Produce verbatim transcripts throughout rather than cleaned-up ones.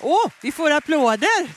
Åh, vi får applåder!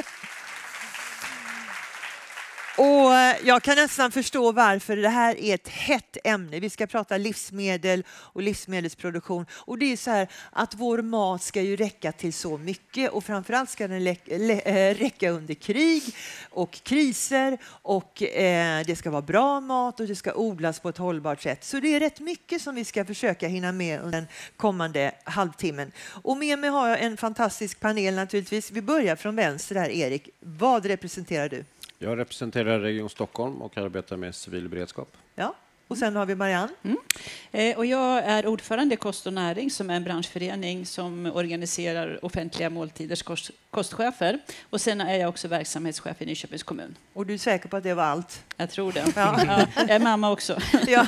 Och jag kan nästan förstå varför det här är ett hett ämne. Vi ska prata livsmedel och livsmedelsproduktion. Och det är så här att vår mat ska ju räcka till så mycket. Och framförallt ska den räcka under krig och kriser. Och eh, det ska vara bra mat och det ska odlas på ett hållbart sätt. Så det är rätt mycket som vi ska försöka hinna med under den kommande halvtimmen. Och med mig har jag en fantastisk panel naturligtvis. Vi börjar från vänster här, Erik. Vad representerar du? Jag representerar Region Stockholm och arbetar med civil beredskap. Ja, och sen har vi Marianne. Mm. Eh, och jag är ordförande i Kost och näring som är en branschförening som organiserar offentliga måltiders kost, kostchefer. Och sen är jag också verksamhetschef i Nyköpings kommun. Och du är säker på att det var allt? Jag tror det. Ja. Ja, jag är mamma också. Ja.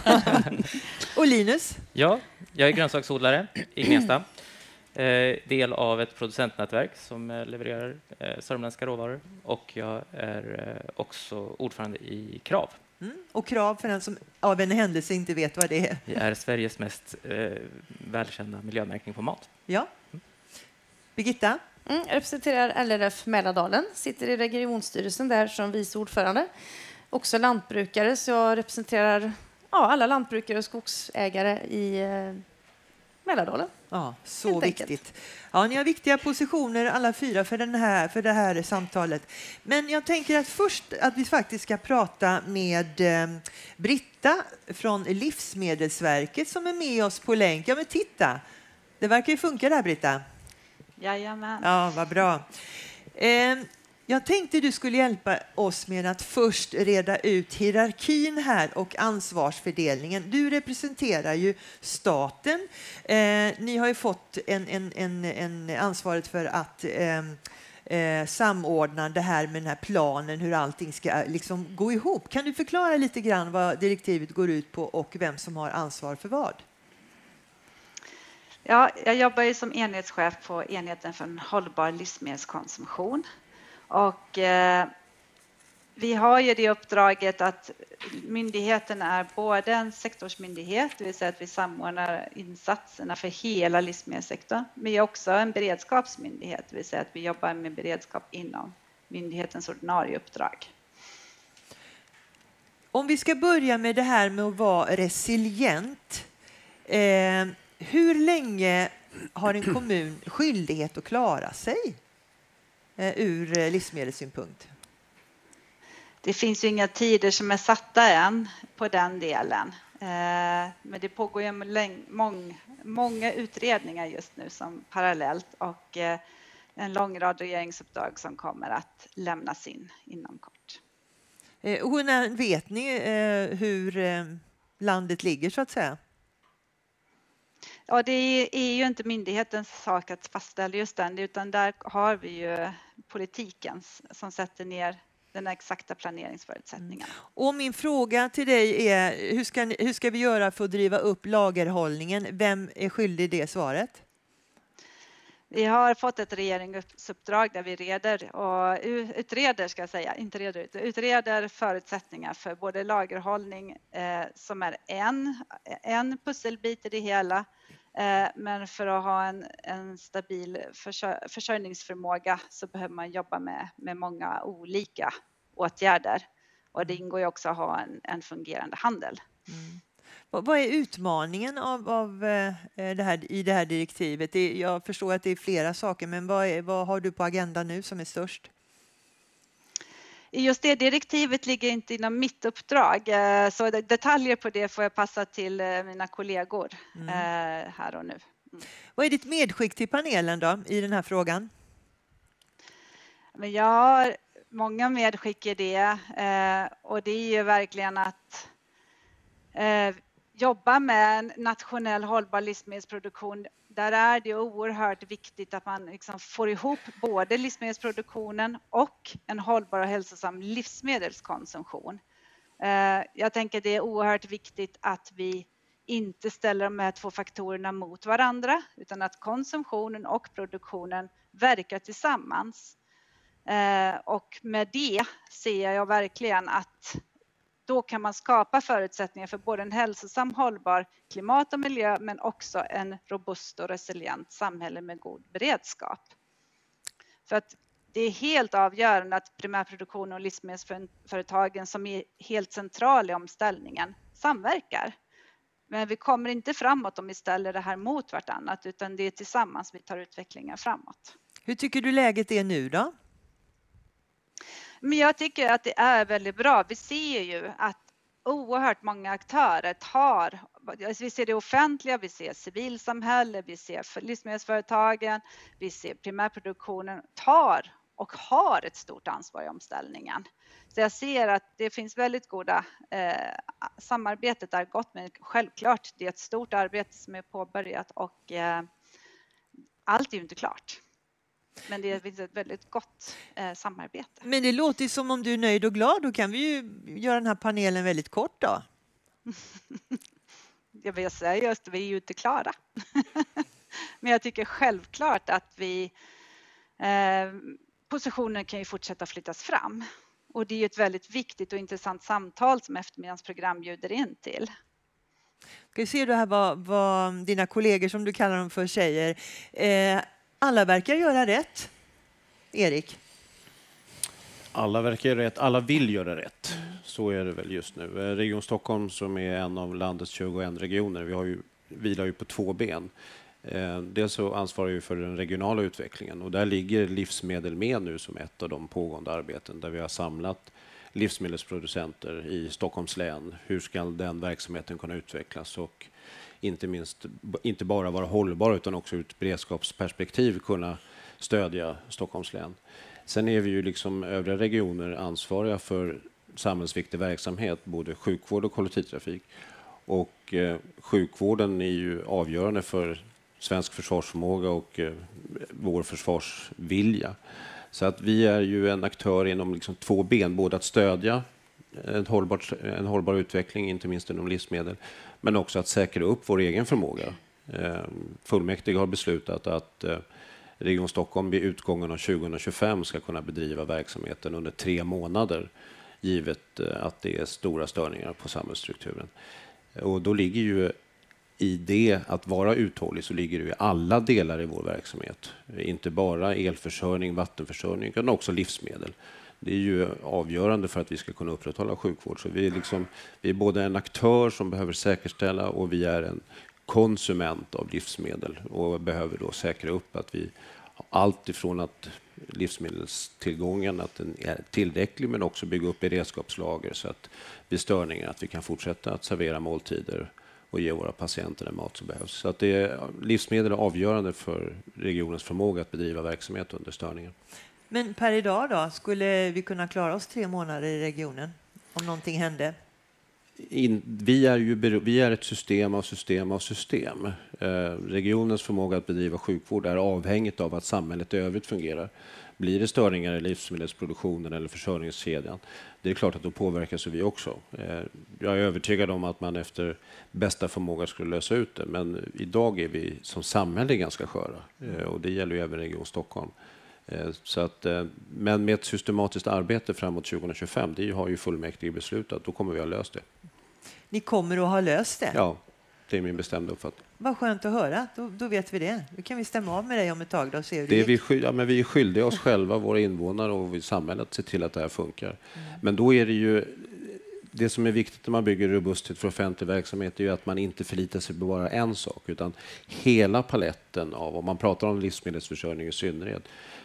Och Linus? Ja, jag är grönsaksodlare i Gnesta. Eh, del av ett producentnätverk som eh, levererar eh, sörmländska råvaror, och jag är eh, också ordförande i Krav. Mm. Och Krav, för den som av en händelse inte vet vad det är. Det är Sveriges mest eh, välkända miljömärkning på mat. Ja. Birgitta? Mm, jag representerar L R F Mälardalen, sitter i regionstyrelsen där som vice ordförande. Också lantbrukare, så jag representerar ja, alla lantbrukare och skogsägare i eh, Mälardalen. Ja, så viktigt. Ja, ni har viktiga positioner alla fyra för, den här, för det här samtalet. Men jag tänker att först att vi faktiskt ska prata med eh, Britta från Livsmedelsverket som är med oss på länk. Ja, men titta. Det verkar ju funka där, Britta. Jajamän. Ja, vad bra. Eh, Jag tänkte du skulle hjälpa oss med att först reda ut hierarkin här och ansvarsfördelningen. Du representerar ju staten. Eh, ni har ju fått en, en, en, en ansvaret för att eh, eh, samordna det här med den här planen, hur allting ska liksom gå ihop. Kan du förklara lite grann vad direktivet går ut på och vem som har ansvar för vad? Ja, jag jobbar ju som enhetschef på enheten för en hållbar livsmedelskonsumtion. Och eh, vi har ju det uppdraget att myndigheten är både en sektorsmyndighet, det vill säga att vi samordnar insatserna för hela livsmedelssektorn, men är också en beredskapsmyndighet, det vill säga att vi jobbar med beredskap inom myndighetens ordinarie uppdrag. Om vi ska börja med det här med att vara resilient, eh, hur länge har en kommun skyldighet att klara sig ur livsmedelssynpunkt? Det finns ju inga tider som är satta än på den delen. Men det pågår ju mång, många utredningar just nu som parallellt och en lång rad regeringsuppdrag som kommer att lämnas in inom kort. Och när vet ni hur landet ligger så att säga? Ja, det är ju inte myndighetens sak att fastställa just den, utan där har vi ju politiken som sätter ner den exakta planeringsförutsättningarna. Mm. Och min fråga till dig är, hur ska, hur ska vi göra för att driva upp lagerhållningen? Vem är skyldig det svaret? Vi har fått ett regeringsuppdrag där vi reder och utreder, ska jag säga, inte reder ut, utreder förutsättningar för både lagerhållning eh, som är en, en pusselbit i det hela, eh, men för att ha en, en stabil försör, försörjningsförmåga så behöver man jobba med, med många olika åtgärder, och det ingår ju också att ha en, en fungerande handel. Mm. Vad är utmaningen av, av det här, i det här direktivet? Det, jag förstår att det är flera saker, men vad, är, vad har du på agendan nu som är störst? Just det direktivet ligger inte inom mitt uppdrag, så detaljer på det får jag passa till mina kollegor mm. här och nu. Mm. Vad är ditt medskick till panelen då i den här frågan? Men jag har många medskick i det, och det är ju verkligen att jobba med en nationell hållbar livsmedelsproduktion. Där är det oerhört viktigt att man liksom får ihop både livsmedelsproduktionen och en hållbar och hälsosam livsmedelskonsumtion. Jag tänker att det är oerhört viktigt att vi inte ställer de här två faktorerna mot varandra, utan att konsumtionen och produktionen verkar tillsammans. Och med det ser jag verkligen att då kan man skapa förutsättningar för både en hälsosam, hållbar klimat och miljö, men också en robust och resilient samhälle med god beredskap. För att det är helt avgörande att primärproduktionen och livsmedelsföretagen som är helt centrala i omställningen samverkar. Men vi kommer inte framåt om vi ställer det här mot vartannat, utan det är tillsammans vi tar utvecklingen framåt. Hur tycker du läget är nu då? Men jag tycker att det är väldigt bra. Vi ser ju att oerhört många aktörer tar, vi ser det offentliga, vi ser civilsamhälle, vi ser livsmedelsföretagen, vi ser primärproduktionen tar och har ett stort ansvar i omställningen. Så jag ser att det finns väldigt goda eh, samarbetet är gott, men självklart det är ett stort arbete som är påbörjat och eh, allt är ju inte klart. Men det finns ett väldigt gott eh, samarbete. Men det låter som om du är nöjd och glad. Då kan vi ju göra den här panelen väldigt kort då. Jag vill säga just vi är ju inte klara. Men jag tycker självklart att vi eh, positionen kan ju fortsätta flyttas fram. Och det är ju ett väldigt viktigt och intressant samtal som eftermiddagens program bjuder in till. Ska vi se då här vad, vad dina kollegor som du kallar dem för säger. Eh, alla verkar göra rätt. Erik? Alla verkar göra rätt. Alla vill göra rätt. Så är det väl just nu. Region Stockholm som är en av landets tjugoett regioner. Vi har ju, vilar ju på två ben. Eh, dels så ansvarar vi för den regionala utvecklingen och där ligger livsmedel med nu som ett av de pågående arbeten där vi har samlat livsmedelsproducenter i Stockholms län. Hur ska den verksamheten kunna utvecklas och inte minst inte bara vara hållbar utan också ur ett beredskapsperspektiv kunna stödja Stockholms län. Sen är vi ju liksom övriga regioner ansvariga för samhällsviktig verksamhet, både sjukvård och kollektivtrafik. Och eh, sjukvården är ju avgörande för svensk försvarsförmåga och eh, vår försvarsvilja. Så att vi är ju en aktör inom liksom två ben, både att stödja en hållbar, en hållbar utveckling, inte minst inom livsmedel, men också att säkra upp vår egen förmåga. Eh, fullmäktige har beslutat att eh, Region Stockholm vid utgången av tjugohundratjugofem ska kunna bedriva verksamheten under tre månader, givet eh, att det är stora störningar på samhällsstrukturen. Och då ligger ju i det att vara uthållig så ligger det i alla delar i vår verksamhet. Inte bara elförsörjning, vattenförsörjning utan också livsmedel. Det är ju avgörande för att vi ska kunna upprätthålla sjukvård. Så vi är, liksom, vi är både en aktör som behöver säkerställa och vi är en konsument av livsmedel och behöver då säkra upp att vi allt ifrån att livsmedelstillgången att den är tillräcklig men också bygga upp beredskapslager så att vid störningar att vi kan fortsätta att servera måltider och ge våra patienter den mat som behövs. Så att det är, livsmedel är avgörande för regionens förmåga att bedriva verksamhet under störningar. Men per idag då, skulle vi kunna klara oss tre månader i regionen om någonting hände? In, vi, är ju, vi är ett system av system av system. Eh, regionens förmåga att bedriva sjukvård är avhängigt av att samhället i övrigt fungerar. Blir det störningar i livsmedelsproduktionen eller försörjningskedjan, det är klart att då påverkas vi också. Eh, jag är övertygad om att man efter bästa förmåga skulle lösa ut det, men idag är vi som samhälle ganska sköra eh, och det gäller ju även Region Stockholm. Så att, men med ett systematiskt arbete framåt tjugohundratjugofem, det har ju fullmäktige beslutat, då kommer vi ha löst det. Ni kommer att ha löst det? Ja, det är min bestämda uppfattning. Vad skönt att höra, då, då vet vi det. Då kan vi stämma av med dig om ett tag. Då ser det är vi, skyld, ja, men vi är skyldiga oss själva, våra invånare och i samhället att se till att det här funkar. Mm. Men då är det ju, det som är viktigt när man bygger robusthet för offentlig verksamhet är ju att man inte förlitar sig på bara en sak, utan hela paletten av, om man pratar om livsmedelsförsörjning i synnerhet,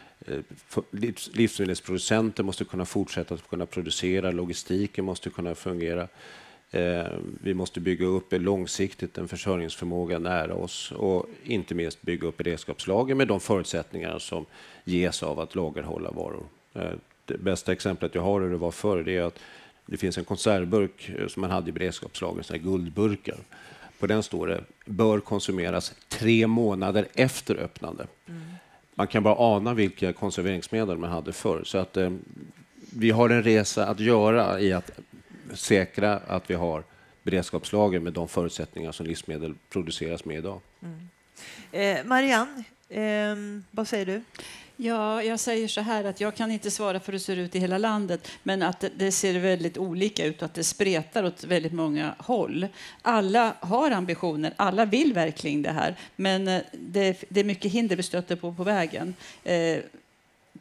livsmedelsproducenter måste kunna fortsätta att kunna producera, logistiken måste kunna fungera. Vi måste bygga upp långsiktigt en försörjningsförmåga nära oss och inte minst bygga upp beredskapslager med de förutsättningar som ges av att lagerhålla varor. Det bästa exemplet jag har hur det var förr, det är att det finns en konservburk som man hade i beredskapslager, sådana här guldburkar. På den står det bör konsumeras tre månader efter öppnande. Mm. Man kan bara ana vilka konserveringsmedel man hade förr. Så att eh, vi har en resa att göra i att säkra att vi har beredskapslager med de förutsättningar som livsmedel produceras med idag. Mm. Eh, Marianne, eh, vad säger du? Ja, jag säger så här att jag kan inte svara för hur det ser ut i hela landet, men att det, det ser väldigt olika ut och att det spretar åt väldigt många håll. Alla har ambitioner, alla vill verkligen det här, men det, det är mycket hinder vi stöter på på vägen. Eh,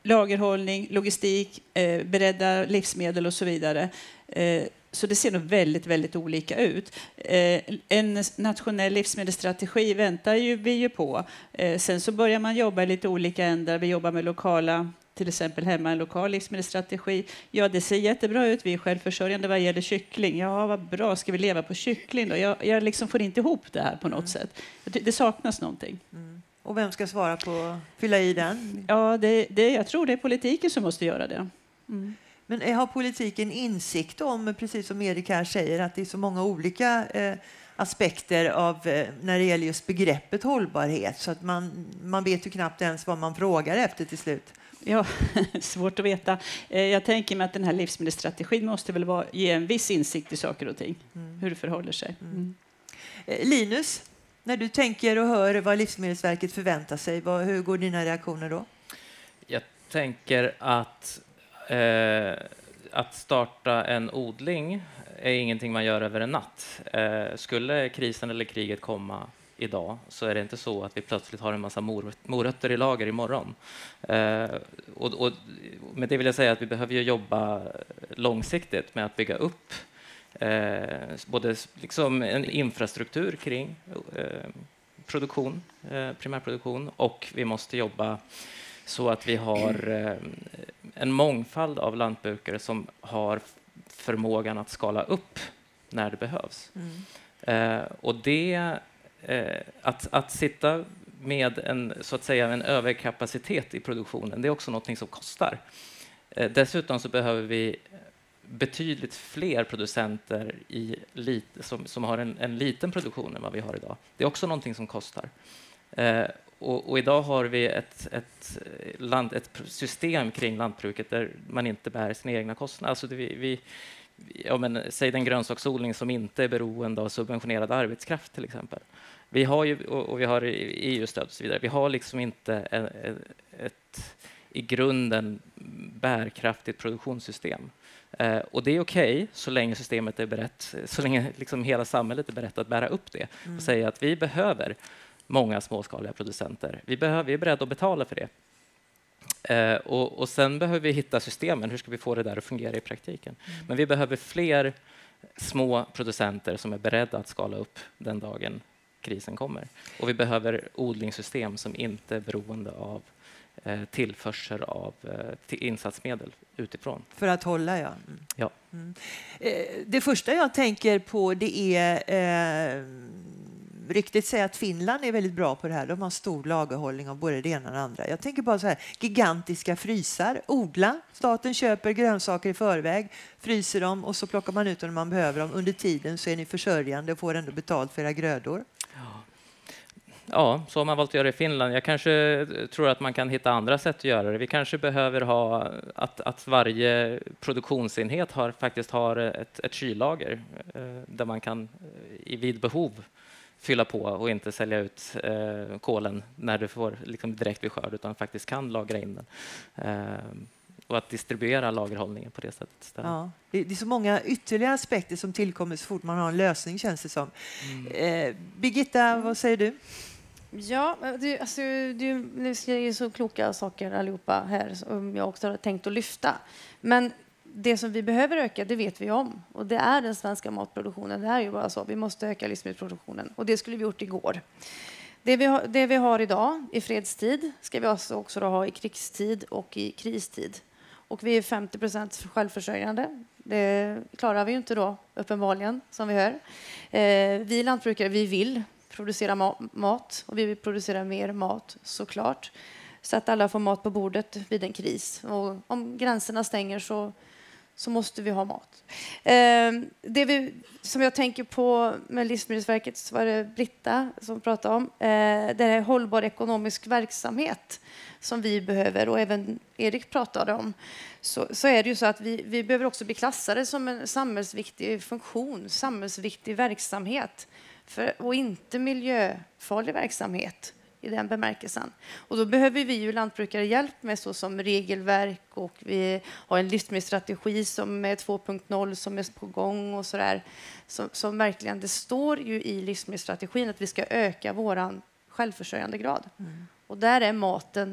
lagerhållning, logistik, eh, beredda livsmedel och så vidare. Eh, så det ser nog väldigt, väldigt olika ut. Eh, en nationell livsmedelsstrategi väntar ju vi ju på. Eh, sen så börjar man jobba i lite olika ändar. Vi jobbar med lokala, till exempel hemma en lokal livsmedelsstrategi. Ja, det ser jättebra ut. Vi är självförsörjande vad gäller kyckling. Ja, vad bra. Ska vi leva på kyckling då? Jag, jag liksom får inte ihop det här på något mm. sätt. Det saknas någonting. Mm. Och vem ska svara på fylla i den? Ja, det, det, jag tror det är politiken som måste göra det. Mm. Men har politiken insikt om, precis som Erik här säger, att det är så många olika eh, aspekter av, eh, när det gäller just begreppet hållbarhet, så att man, man vet ju knappt ens vad man frågar efter till slut? Ja, svårt att veta. Eh, jag tänker mig att den här livsmedelsstrategin måste väl vara, ge en viss insikt i saker och ting, mm. hur det förhåller sig. Mm. Mm. Eh, Linus, när du tänker och hör vad Livsmedelsverket förväntar sig, vad, hur går dina reaktioner då? Jag tänker att Eh, att starta en odling är ingenting man gör över en natt. Eh, skulle krisen eller kriget komma idag så är det inte så att vi plötsligt har en massa morot, morötter i lager imorgon. Eh, och, och med det vill jag säga att vi behöver ju jobba långsiktigt med att bygga upp eh, både liksom en infrastruktur kring eh, produktion, eh, primärproduktion, och vi måste jobba så att vi har eh, en mångfald av lantbrukare som har förmågan att skala upp när det behövs. Mm. Eh, och det, eh, att, att sitta med en, så att säga, en överkapacitet i produktionen, det är också något som kostar. Eh, dessutom så behöver vi betydligt fler producenter i lit, som, som har en, en liten produktion än vad vi har idag. Det är också något som kostar. Eh, Och, och idag har vi ett, ett, land, ett system kring lantbruket där man inte bär sina egna kostnader. Alltså det, vi, vi, ja men, säg den grönsaksodling som inte är beroende av subventionerad arbetskraft till exempel. Vi har ju, och, och vi har E U-stöd och så vidare. Vi har liksom inte ett, ett i grunden bärkraftigt produktionssystem. Eh, och det är okej okay, så länge systemet är berett, så länge liksom hela samhället är berett att bära upp det och mm. säga att vi behöver många småskaliga producenter. Vi, behöver, vi är beredda att betala för det. Eh, och, och sen behöver vi hitta systemen. Hur ska vi få det där att fungera i praktiken? Mm. Men vi behöver fler små producenter som är beredda att skala upp den dagen krisen kommer. Och vi behöver odlingssystem som inte är beroende av eh, tillförsel av eh, till insatsmedel utifrån. För att hålla, ja. Mm. ja. Mm. Eh, det första jag tänker på det är eh, riktigt säga att Finland är väldigt bra på det här. De har stor lagerhållning av både det ena och det andra. Jag tänker bara så här, gigantiska frysar. Odla. Staten köper grönsaker i förväg, fryser dem och så plockar man ut dem när man behöver dem. Under tiden så är ni försörjande och får ändå betalt för era grödor. Ja. Ja, så har man valt att göra i Finland. Jag kanske tror att man kan hitta andra sätt att göra det. Vi kanske behöver ha att, att varje produktionsenhet har, faktiskt har ett, ett kyllager eh, där man kan i vid behov fylla på och inte sälja ut eh, kolen när du får liksom direkt vid skörd, utan faktiskt kan lagra in den. Eh, och att distribuera lagerhållningen på det sättet. Ja, det, det är så många ytterligare aspekter som tillkommer så fort man har en lösning, känns det som. Mm. Eh, Birgitta, vad säger du? Ja, du, alltså, du, ni säger så kloka saker allihopa här som jag också har tänkt att lyfta. Men det som vi behöver öka, det vet vi om. Och det är den svenska matproduktionen. Det är ju bara så. Vi måste öka livsmedelsproduktionen. Och det skulle vi gjort igår. Det vi har, det vi har idag i fredstid ska vi också, också ha i krigstid och i kristid. Och vi är femtio procent självförsörjande. Det klarar vi ju inte då, uppenbarligen, som vi hör. Eh, vi lantbrukare, vi vill producera ma- mat. Och vi vill producera mer mat, såklart. Så att alla får mat på bordet vid en kris. Och om gränserna stänger så så måste vi ha mat. Eh, det vi, som jag tänker på med Livsmedelsverket, så var det Britta som pratade om. Eh, det är hållbar ekonomisk verksamhet som vi behöver, och även Erik pratade om. Så, så är det ju så att vi, vi behöver också bli klassade som en samhällsviktig funktion, samhällsviktig verksamhet. För, och inte miljöfarlig verksamhet i den bemärkelsen. Och då behöver vi ju lantbrukare hjälp med så som regelverk, och vi har en livsmedelsstrategi som är två punkt noll som är på gång och så där. Som, som verkligen, det står ju i livsmedelsstrategin att vi ska öka våran självförsörjande grad. Mm. Och där är maten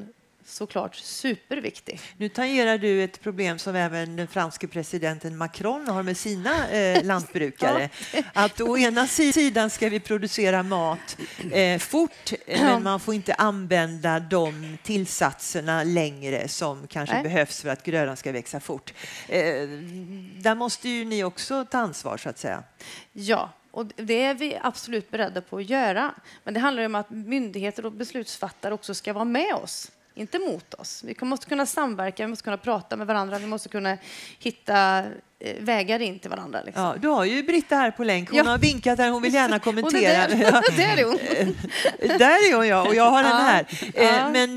såklart superviktig. Nu tangerar du ett problem som även den franske presidenten Macron har med sina eh, lantbrukare. Ja. Att å ena sidan ska vi producera mat eh, fort, ja. men man får inte använda de tillsatserna längre som kanske Nej. behövs för att grödan ska växa fort. Eh, där måste ju ni också ta ansvar, så att säga. Ja. Och det är vi absolut beredda på att göra. Men det handlar om att myndigheter och beslutsfattare också ska vara med oss. Inte mot oss. Vi måste kunna samverka, vi måste kunna prata med varandra, vi måste kunna hitta vägar in till varandra. Liksom. Ja, du har ju Britta här på länk. Hon ja. har vinkat här, hon vill gärna kommentera. det där, där är hon. Där är hon, ja, och jag har den här. Ja. Men,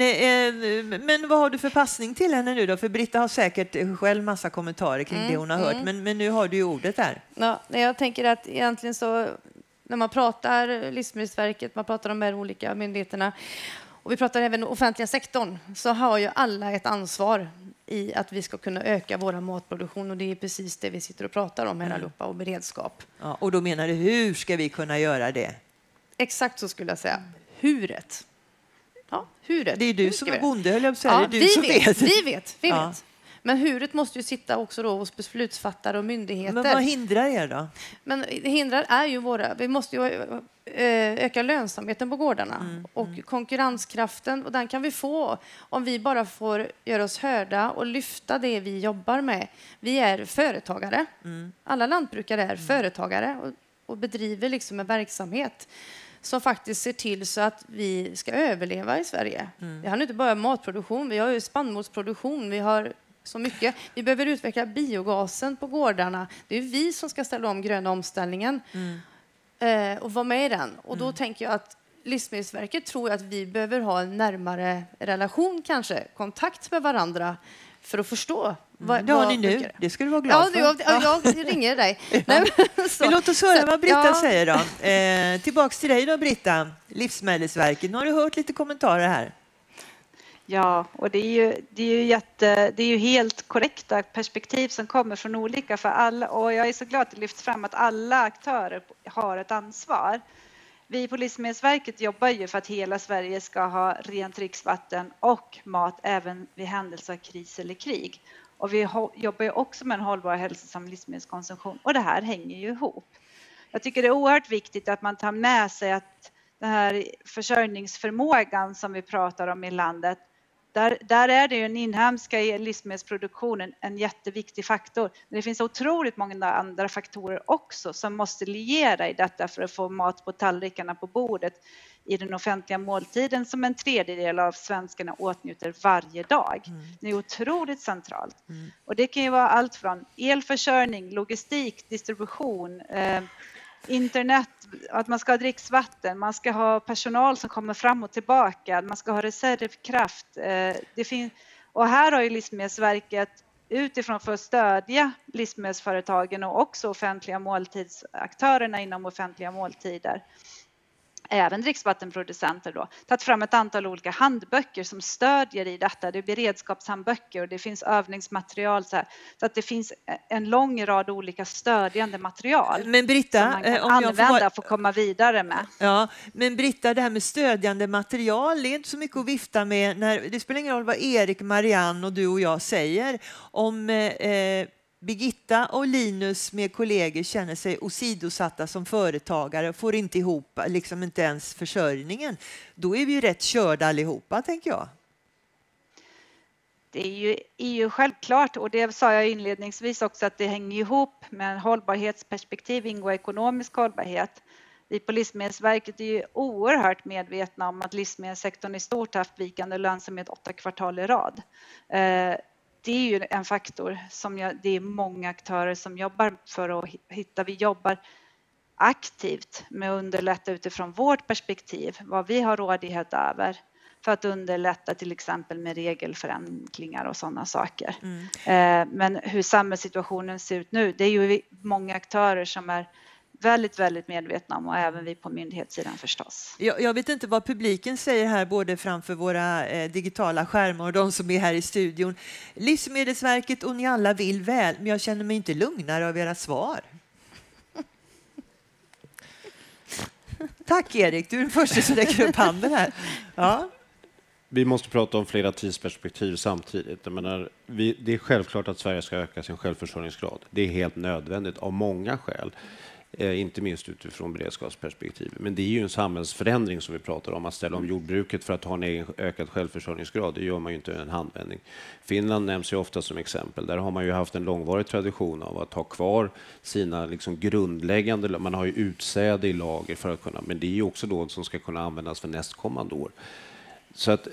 men vad har du för passning till henne nu då? För Britta har säkert själv massa kommentarer kring mm, det hon har hört. Mm. Men, men nu har du ju ordet där. Ja, jag tänker att egentligen så, när man pratar Livsmedelsverket, man pratar om de här olika myndigheterna, och vi pratar även offentliga sektorn, så har ju alla ett ansvar i att vi ska kunna öka vår matproduktion, och det är precis det vi sitter och pratar om här mm. allihopa, och beredskap. Ja, och då menar du, hur ska vi kunna göra det? Exakt så skulle jag säga. Huret. Ja, huret. Det är du som är bonde, höll jag på att säga. Ja, det är du vi, som vet, vet. vi vet. Vi ja. vet. Men huret måste ju sitta också då hos beslutsfattare och myndigheter. Men vad hindrar er då? Men det hindrar är ju våra... Vi måste ju öka lönsamheten på gårdarna mm, och mm. konkurrenskraften. Och den kan vi få om vi bara får göra oss hörda och lyfta det vi jobbar med. Vi är företagare. Mm. Alla lantbrukare är mm. företagare och, och bedriver liksom en verksamhet som faktiskt ser till så att vi ska överleva i Sverige. Mm. Det handlar inte bara om matproduktion. Vi har ju spannmålsproduktion. Vi har så mycket. Vi behöver utveckla biogasen på gårdarna. Det är vi som ska ställa om gröna omställningen mm. eh, och vara med i den. Och då mm. tänker jag att Livsmedelsverket tror att vi behöver ha en närmare relation, kanske kontakt med varandra, för att förstå. Vad, det har vad ni nu. Brukar. Det ska du vara glad ja, för. Ja, jag ringer dig. ja. Nej, men, så. Men låt oss höra så, vad Britta ja. säger då. Eh, tillbaks till dig då, Britta. Livsmedelsverket. Nu har du hört lite kommentarer här. Ja, och det är ju, det är ju, jätte, det är ju helt korrekta perspektiv som kommer från olika för alla. Och jag är så glad att det lyfts fram att alla aktörer har ett ansvar. Vi på Livsmedelsverket jobbar ju för att hela Sverige ska ha rent dricksvatten och mat även vid händelse av kris eller krig. Och vi jobbar ju också med en hållbar och hälsosam livsmedelskonsumtion. Och det här hänger ju ihop. Jag tycker det är oerhört viktigt att man tar med sig att den här försörjningsförmågan som vi pratar om i landet, Där, där är det ju den inhemska livsmedelsproduktionen en jätteviktig faktor. Men det finns otroligt många andra faktorer också som måste liera i detta för att få mat på tallrikarna på bordet i den offentliga måltiden som en tredjedel av svenskarna åtnjuter varje dag. Mm. Det är otroligt centralt. Mm. Och det kan ju vara allt från elförsörjning, logistik, distribution, eh, internet, att man ska ha dricksvatten, man ska ha personal som kommer fram och tillbaka, man ska ha reservkraft. Det finns, och här har ju Livsmedelsverket utifrån för att stödja livsmedelsföretagen och också offentliga måltidsaktörerna inom offentliga måltider, även dricksvattenproducenter då, tagit fram ett antal olika handböcker som stödjer i detta. Det är beredskapshandböcker och det finns övningsmaterial så här, så att det finns en lång rad olika stödjande material. Men Britta, som man kan om använda jag får... för att komma vidare med. Ja, men Britta, det här med stödjande material, det är inte så mycket att vifta med. När, det spelar ingen roll vad Erik, Marianne och du och jag säger om eh, Birgitta och Linus med kollegor känner sig åsidosatta som företagare och får inte ihop, liksom inte ens försörjningen. Då är vi ju rätt körda allihopa, tänker jag. Det är ju, är ju självklart, och det sa jag inledningsvis också, att det hänger ihop med en hållbarhetsperspektiv, ingår ekonomisk hållbarhet. Vi på Livsmedelsverket är ju oerhört medvetna om att livsmedelssektorn i stort har haft vikande lönsamhet åtta kvartal i rad. Eh, Det är ju en faktor som jag, det är många aktörer som jobbar för att hitta. Vi jobbar aktivt med att underlätta utifrån vårt perspektiv, vad vi har rådighet över, för att underlätta till exempel med regelförenklingar och sådana saker. Mm. Men hur samhällssituationen ser ut nu, det är ju många aktörer som är väldigt, väldigt medvetna om, och även vi på myndighetssidan förstås. Jag, jag vet inte vad publiken säger här, både framför våra eh, digitala skärmar och de som är här i studion. Livsmedelsverket och ni alla vill väl, men jag känner mig inte lugnare av era svar. Tack Erik, du är den första som räcker upp handen här. Ja. Vi måste prata om flera tidsperspektiv samtidigt. Jag menar, vi, det är självklart att Sverige ska öka sin självförsörjningsgrad. Det är helt nödvändigt av många skäl. Eh, inte minst utifrån beredskapsperspektiv. Men det är ju en samhällsförändring som vi pratar om. Att ställa om jordbruket för att ha en egen ökad självförsörjningsgrad, det gör man ju inte i en handvändning. Finland nämns ju ofta som exempel. Där har man ju haft en långvarig tradition av att ha kvar sina liksom grundläggande... Man har ju utsäde i lager för att kunna... Men det är ju också då som ska kunna användas för nästkommande år. Så att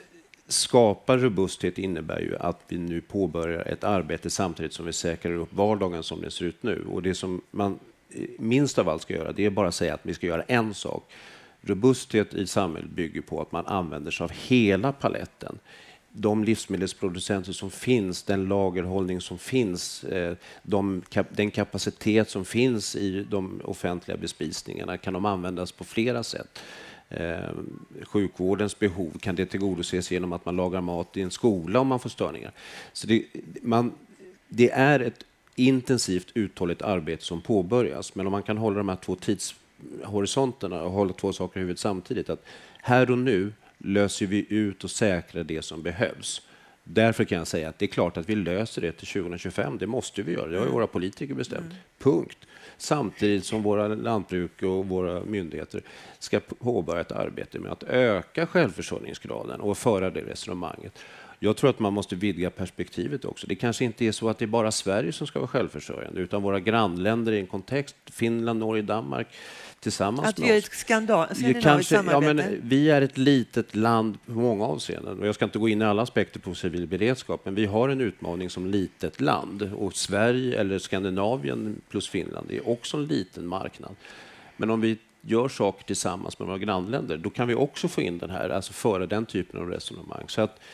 skapa robusthet innebär ju att vi nu påbörjar ett arbete samtidigt som vi säkrar upp vardagen som det ser ut nu. Och det som man minst av allt ska göra, det är bara att säga att vi ska göra en sak. Robusthet i samhället bygger på att man använder sig av hela paletten. De livsmedelsproducenter som finns, den lagerhållning som finns, de, den kapacitet som finns i de offentliga bespisningarna kan de användas på flera sätt. Eh, sjukvårdens behov kan det tillgodoses genom att man lagar mat i en skola om man får störningar. Så det, man, det är ett intensivt uthålligt arbete som påbörjas, men om man kan hålla de här två tidshorisonterna och hålla två saker i huvudet samtidigt, att här och nu löser vi ut och säkrar det som behövs. Därför kan jag säga att det är klart att vi löser det till tjugo tjugofem. Det måste vi göra. Det har ju våra politiker bestämt. Mm. Punkt. Samtidigt som våra lantbruk och våra myndigheter ska påbörja ett arbete med att öka självförsörjningsgraden och föra det resonemanget. Jag tror att man måste vidga perspektivet också. Det kanske inte är så att det är bara Sverige som ska vara självförsörjande, utan våra grannländer i en kontext, Finland, Norge, Danmark, tillsammans att med vi är oss. ett skandal, Kanske, ja, men vi är ett litet land på många avseenden. Och jag ska inte gå in i alla aspekter på civil beredskap, men vi har en utmaning som litet land. Och Sverige, eller Skandinavien plus Finland, är också en liten marknad. Men om vi gör saker tillsammans med våra grannländer, då kan vi också få in den här, alltså föra den typen av resonemang. Så att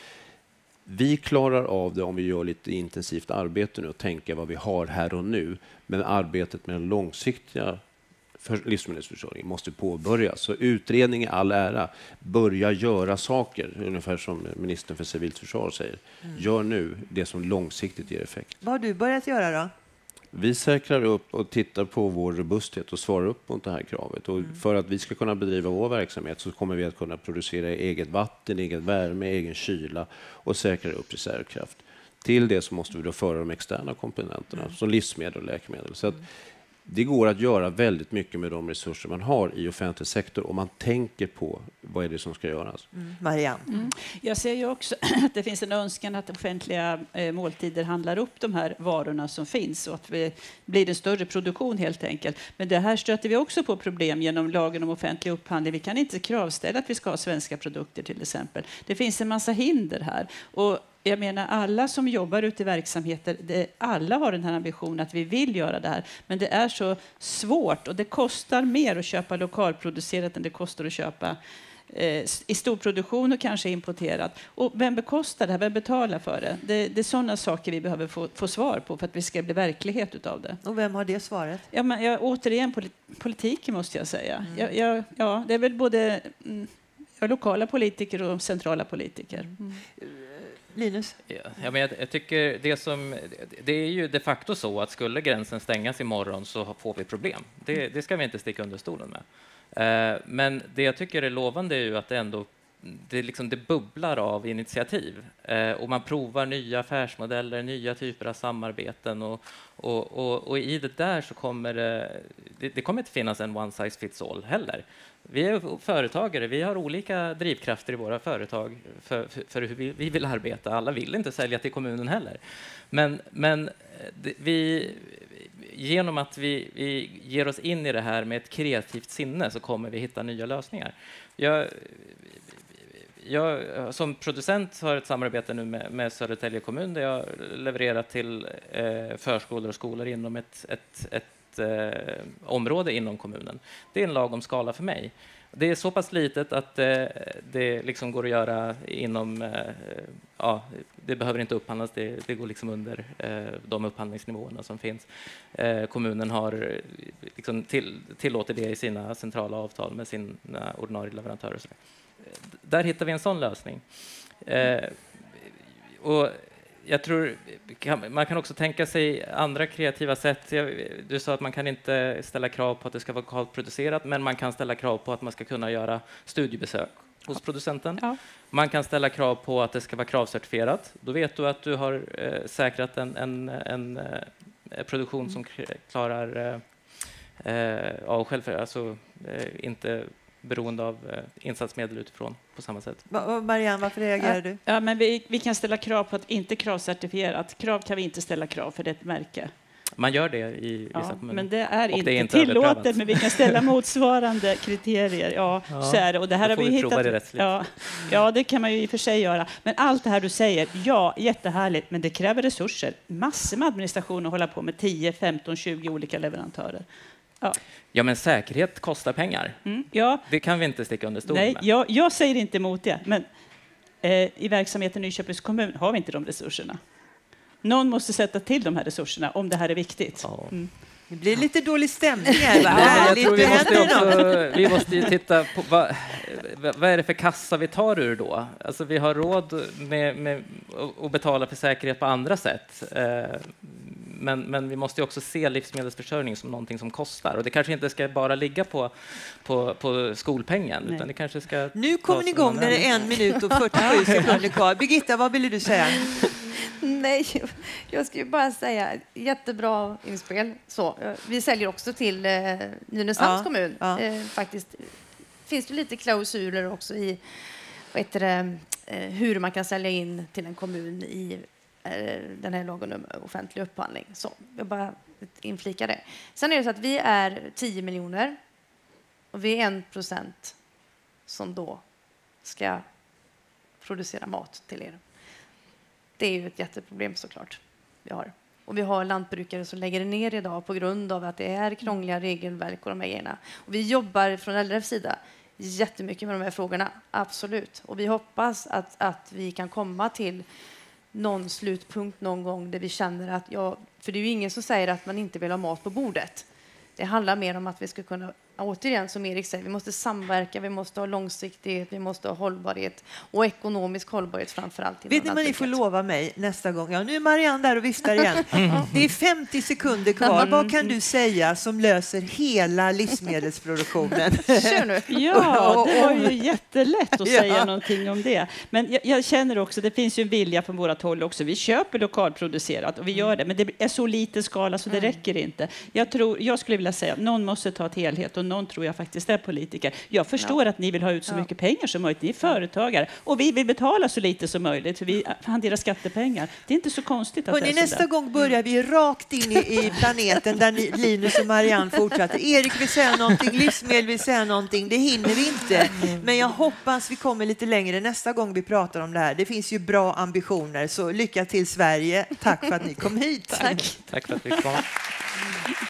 vi klarar av det om vi gör lite intensivt arbete nu och tänker vad vi har här och nu. Men arbetet med den långsiktiga livsmedelsförsörjningen måste påbörjas. Så utredning i all ära, börja göra saker, ungefär som ministern för civilt försvar säger. Mm. Gör nu det som långsiktigt ger effekt. Vad har du börjat göra då? Vi säkrar upp och tittar på vår robusthet och svarar upp mot det här kravet. Och mm. för att vi ska kunna bedriva vår verksamhet så kommer vi att kunna producera eget vatten, egen värme, egen kyla och säkra upp reservkraft. Till det så måste vi då föra de externa komponenterna, mm. som livsmedel och läkemedel. Så att det går att göra väldigt mycket med de resurser man har i offentlig sektor om man tänker på vad är det som ska göras. Mm. Marianne. Mm. Jag ser ju också att det finns en önskan att offentliga eh, måltider handlar upp de här varorna som finns och att det blir en större produktion helt enkelt. Men det här stöter vi också på problem genom lagen om offentlig upphandling. Vi kan inte kravställa att vi ska ha svenska produkter till exempel. Det finns en massa hinder här. Och jag menar, alla som jobbar ute i verksamheter, det, alla har den här ambitionen att vi vill göra det här. Men det är så svårt och det kostar mer att köpa lokalproducerat än det kostar att köpa eh, i storproduktion och kanske importerat. Och vem bekostar det här? Vem betalar för det? Det, det är sådana saker vi behöver få, få svar på för att vi ska bli verklighet utav det. Och vem har det svaret? Ja, men jag, återigen politiken måste jag säga. Mm. Jag, jag, ja, det är väl både mm, lokala politiker och centrala politiker. Mm. Linus? Ja, men jag, jag tycker det som... Det är ju de facto så att skulle gränsen stängas imorgon så får vi problem. Det, det ska vi inte sticka under stolen med. Eh, men det jag tycker är lovande är ju att det ändå det, liksom, det bubblar av initiativ. Eh, och man provar nya affärsmodeller, nya typer av samarbeten. Och, och, och, och i det där så kommer det, det... Det kommer inte finnas en one size fits all heller. Vi är företagare, vi har olika drivkrafter i våra företag för, för, för hur vi, vi vill arbeta. Alla vill inte sälja till kommunen heller. Men, men vi, genom att vi, vi ger oss in i det här med ett kreativt sinne så kommer vi hitta nya lösningar. Jag, jag som producent har ett samarbete nu med, med Södertälje kommun där jag levererar till eh, förskolor och skolor inom ett, ett, ett Eh, område inom kommunen. Det är en lagom skala för mig. Det är så pass litet att eh, det liksom går att göra inom... Eh, ja, det behöver inte upphandlas. Det, det går liksom under eh, de upphandlingsnivåerna som finns. Eh, kommunen har liksom till, tillåter det i sina centrala avtal med sina ordinarie leverantörer. Där hittar vi en sån lösning. Eh, och jag tror man kan också tänka sig andra kreativa sätt. Du sa att man kan inte ställa krav på att det ska vara lokalt producerat, men man kan ställa krav på att man ska kunna göra studiebesök hos producenten. Ja. Man kan ställa krav på att det ska vara kravcertifierat. Då vet du att du har eh, säkrat en, en, en eh, produktion som klarar eh, ja, själv, alltså, eh, inte beroende av eh, insatsmedel utifrån på samma sätt. Marianne, varför reagerar ja, du? Ja, men vi, vi kan ställa krav på att inte kravcertifierat. Krav kan vi inte ställa krav för det är ett märke. Man gör det i vissa Ja, kommuner. men det är Och inte, det är inte tillåtet, överprövat. men vi kan ställa motsvarande kriterier. Ja, Ja, så är det. Och det här då har får vi vi prova hittat. det rättsligt. Ja, ja, det kan man ju i och för sig göra. Men allt det här du säger, ja, jättehärligt, men det kräver resurser. Massor med administration att hålla på med tio, femton, tjugo olika leverantörer. Ja. Ja, men säkerhet kostar pengar. Mm, ja. Det kan vi inte sticka under stol Nej, med. jag, jag säger inte emot det, men eh, i verksamheten i Nyköpings kommun har vi inte de resurserna. Någon måste sätta till de här resurserna om det här är viktigt. Ja. Mm. Det blir lite dålig stämning här. Va? Nej, jag tror vi Det måste, händer något. också, vi måste ju titta på vad, vad är det för kassa vi tar ur då? Alltså, vi har råd med, med att betala för säkerhet på andra sätt. Eh, men, men vi måste ju också se livsmedelsförsörjning som någonting som kostar. Och det kanske inte ska bara ligga på, på, på skolpengen. Nej. Utan det kanske ska Nu kommer tas ni igång någon när det är annan. en minut och fyrtiosju sekunder kvar. Birgitta, vad ville du säga? Nej, jag ska ju bara säga jättebra inspel. Så, eh, vi säljer också till eh, Nynäshamns Ja, kommun. ja. Eh, faktiskt finns det lite klausuler också i vad heter det, eh, hur man kan sälja in till en kommun i eh, den här lagen om offentlig upphandling. Så, jag bara inflika det. Sen är det så att vi är tio miljoner och vi är en procent som då ska producera mat till er. Det är ju ett jätteproblem såklart vi har. Och vi har lantbrukare som lägger ner idag på grund av att det är krångliga regelverk och de här grejerna. Och vi jobbar från L R F:s sida jättemycket med de här frågorna, absolut. Och vi hoppas att, att vi kan komma till någon slutpunkt någon gång där vi känner att, ja, för det är ju ingen som säger att man inte vill ha mat på bordet. Det handlar mer om att vi ska kunna, återigen som Erik säger, vi måste samverka, vi måste ha långsiktighet, vi måste ha hållbarhet och ekonomisk hållbarhet framför allt. Vet ni vad ni får lova mig nästa gång? Ja, nu är Marianne där och viftar igen. Det är femtio sekunder kvar. Vad kan du säga som löser hela livsmedelsproduktionen? Kör nu. Ja, det var ju jättelätt att Ja. säga någonting om det. Men jag, jag känner också, det finns ju en vilja från vårat håll också. Vi köper lokalproducerat och vi gör det, men det är så liten skala så det räcker inte. Jag, tror, jag skulle vilja säga att någon måste ta ett helhet och någon tror jag faktiskt är politiker. Jag förstår Ja. att ni vill ha ut så Ja. mycket pengar som möjligt. Ni är företagare och vi vill betala så lite som möjligt för vi hanterar skattepengar. Det är inte så konstigt att Hörrni, det är så nästa där. gång börjar vi rakt in i, i planeten där ni, Linus och Marianne fortsätter. Erik vill säga någonting, livsmedel vill säga någonting. Det hinner vi inte. Men jag hoppas vi kommer lite längre nästa gång vi pratar om det här. Det finns ju bra ambitioner, så lycka till Sverige. Tack för att ni kom hit. Tack. Tack för att vi kom.